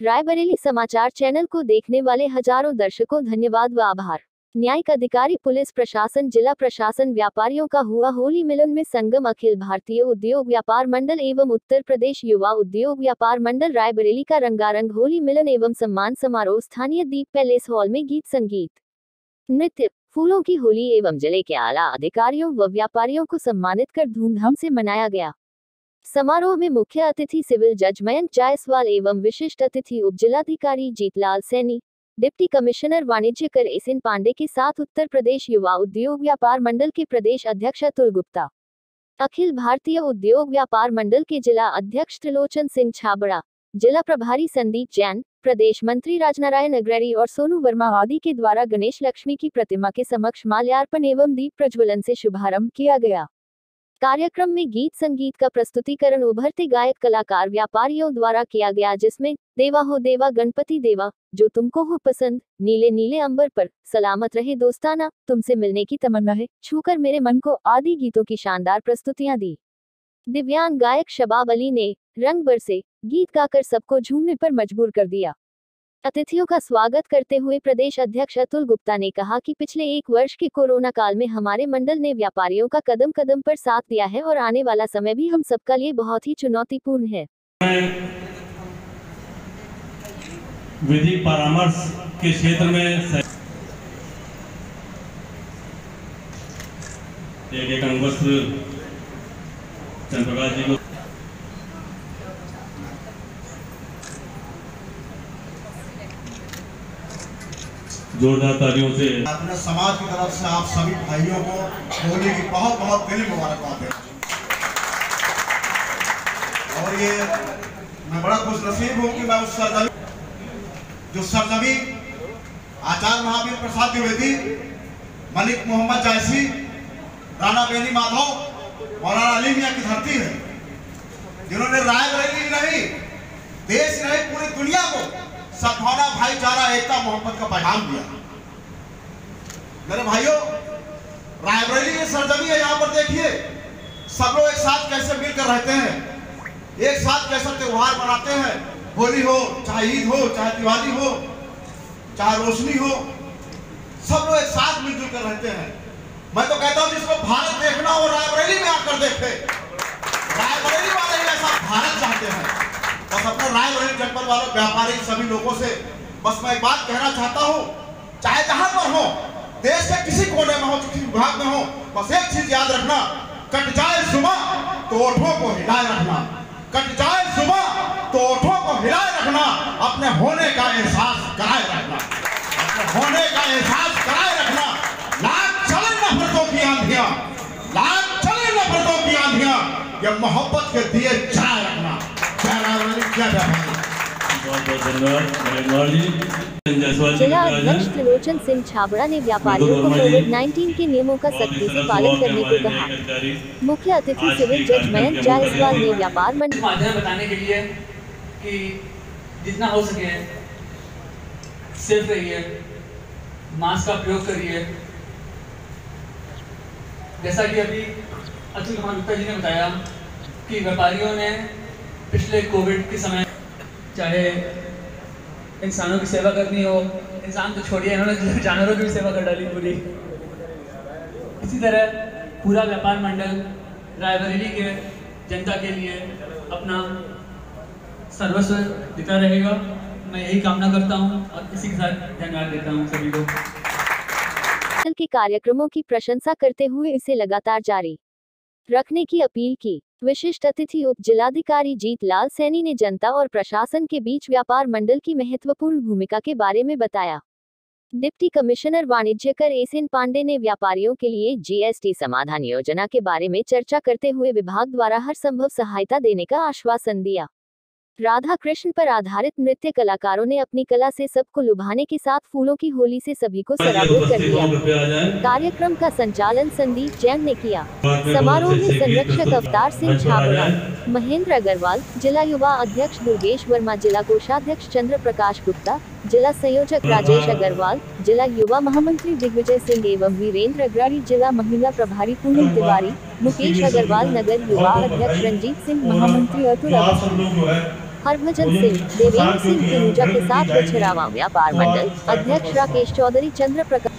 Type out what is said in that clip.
रायबरेली समाचार चैनल को देखने वाले हजारों दर्शकों धन्यवाद व आभार। न्यायिक अधिकारी, पुलिस प्रशासन, जिला प्रशासन, व्यापारियों का हुआ होली मिलन में संगम। अखिल भारतीय उद्योग व्यापार मंडल एवं उत्तर प्रदेश युवा उद्योग व्यापार मंडल रायबरेली का रंगारंग होली मिलन एवं सम्मान समारोह स्थानीय दीप पैलेस हॉल में गीत संगीत, नृत्य, फूलों की होली एवं जिले के आला अधिकारियों व व्यापारियों को सम्मानित कर धूमधाम से मनाया गया। समारोह में मुख्य अतिथि सिविल जज मयंक जायसवाल एवं विशिष्ट अतिथि उपजिलाधिकारी जीतलाल सैनी, डिप्टी कमिश्नर वाणिज्य कर एसएन पांडे के साथ उत्तर प्रदेश युवा उद्योग व्यापार मंडल के प्रदेश अध्यक्ष अतुल गुप्ता, अखिल भारतीय उद्योग व्यापार मंडल के जिला अध्यक्ष त्रिलोचन सिंह छाबड़ा, जिला प्रभारी संदीप जैन, प्रदेश मंत्री राजनारायण अग्रवाल और सोनू वर्मा आदि के द्वारा गणेश लक्ष्मी की प्रतिमा के समक्ष माल्यार्पण एवं दीप प्रज्वलन से शुभारंभ किया गया। कार्यक्रम में गीत संगीत का प्रस्तुतिकरण उभरते गायक कलाकार व्यापारियों द्वारा किया गया, जिसमें देवा हो देवा गणपति देवा, जो तुमको हो पसंद, नीले नीले अंबर पर, सलामत रहे दोस्ताना, तुमसे मिलने की तमन्ना है, छूकर मेरे मन को आदि गीतों की शानदार प्रस्तुतियां दी। दिव्यांग गायक शबाब अली ने रंग बरसे गीत गाकर सबको झूमने पर मजबूर कर दिया। अतिथियों का स्वागत करते हुए प्रदेश अध्यक्ष अतुल गुप्ता ने कहा कि पिछले एक वर्ष के कोरोना काल में हमारे मंडल ने व्यापारियों का कदम कदम पर साथ दिया है और आने वाला समय भी हम सबका लिए बहुत ही चुनौतीपूर्ण है। विधिक परामर्श के क्षेत्र में एक अंगवस्त्र चंद्रप्रकाश जी को जोरदार तालियों से अपने समाज की तरफ से आप सभी भाइयों को होली की बहुत बहुत दिली मुबारकबाद दें। और ये मैं बड़ा खुशनसीब हूँ कि मैं उस सरजमी आचार्य महावीर प्रसाद द्विवेदी, मलिक मोहम्मद जायसी, राणा बेनी माधव, मौलाना अली मियां की धरती है, जिन्होंने रायबरेली नहीं, देश नहीं, पूरी दुनिया को सद्भावना, भाईचारा, एकता, मोहब्बत का पैगाम दिया। मेरे भाइयों, रायबरेली ये सरजमी है, यहाँ पर देखिए सब लोग एक साथ कैसे मिलकर रहते हैं, एक साथ कैसे त्योहार मनाते हैं। होली हो, चाहे ईद हो, चाहे दिवाली हो, चाहे रोशनी हो, सब लोग एक साथ मिलजुल कर रहते हैं। मैं तो कहता हूँ जिसको भारत देखना हो रायबरेली में आकर देखे। रायबरेली वाले ऐसा भारत चाहते हैं। बस अपने रायबरेली जनपद वालों, व्यापारी, सभी लोगों से बस मैं एक बात कहना चाहता हूँ, चाहे जहां पर हो, देश के किसी कोने में हो, किसी विभाग में हो, बस एक चीज याद रखना, कट जाए जुबान तो ओठों को हिलाए रखना, कट जाए जुबान तो ओठों को हिलाए रखना, अपने होने का एहसास कराए रखना, अपने होने का एहसास कराए रखना। लाख चले नफरतों की आंधियां, लाख चले नफरतों की आंधियां, ये मोहब्बत के दिए जलाए रखना। जिला अध्यक्ष त्रिलोचन सिंह छाबड़ा ने व्यापारियों को कोविड-19 के नियमों का सख्ती से पालन करने को कहा। मुख्य अतिथि सिविल जज मयंक जायसवाल ने व्यापार मंडल माध्यम बताने के लिए कि जितना हो सके सेफ रहिए, मास्क का प्रयोग करिए। जैसा कि अभी अतुल कुमार गुप्ता जी ने बताया कि व्यापारियों ने पिछले कोविड के समय चाहे इंसानों की सेवा करनी हो, इंसान तो छोड़िए, इन्होंने जानवरों की भी सेवा कर डाली पूरी। इसी तरह पूरा व्यापार मंडल रायबरेली के जनता के लिए अपना सर्वस्व देता रहेगा। मैं यही कामना करता हूं और इसी के साथ धन्यवाद देता हूं सभी को। के कार्यक्रमों की प्रशंसा करते हुए इसे लगातार जारी रखने की अपील की। विशिष्ट अतिथि उप जिलाधिकारी जीतलाल सैनी ने जनता और प्रशासन के बीच व्यापार मंडल की महत्वपूर्ण भूमिका के बारे में बताया। डिप्टी कमिश्नर वाणिज्य कर एसएन पांडे ने व्यापारियों के लिए जीएसटी समाधान योजना के बारे में चर्चा करते हुए विभाग द्वारा हर संभव सहायता देने का आश्वासन दिया। राधा कृष्ण पर आधारित नृत्य कलाकारों ने अपनी कला से सबको लुभाने के साथ फूलों की होली से सभी को सराबोर कर दिया। कार्यक्रम का संचालन संदीप जैन ने किया। समारोह में संरक्षक अवतार सिंह छाबड़ा, महेंद्र अग्रवाल, जिला युवा अध्यक्ष दुर्गेश वर्मा, जिला कोषाध्यक्ष चंद्र प्रकाश गुप्ता, जिला संयोजक राजेश अग्रवाल, जिला युवा महामंत्री दिग्विजय सिंह एवं वीरेंद्र अग्रवाल, जिला महिला प्रभारी पूनम तिवारी, मुकेश अग्रवाल, नगर युवा अध्यक्ष रंजीत सिंह, महामंत्री अतुल हरभजन सिंह, देवेंद्र सिंह कनूजा के साथ गछरावा व्यापार मंडल अध्यक्ष राकेश चौधरी, चंद्र प्रकाश।